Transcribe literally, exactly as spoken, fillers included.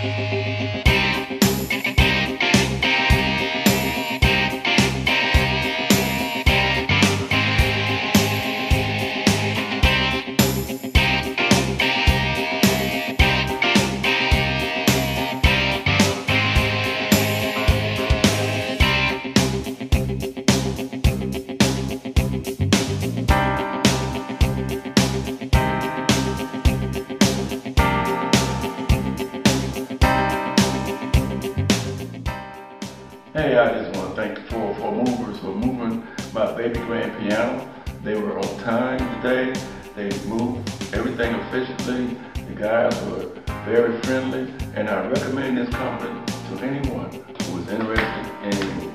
Hey, I just want to thank the four oh four Movers for moving my baby grand piano. They were on time today. They moved everything efficiently. The guys were very friendly, and I recommend this company to anyone who is interested in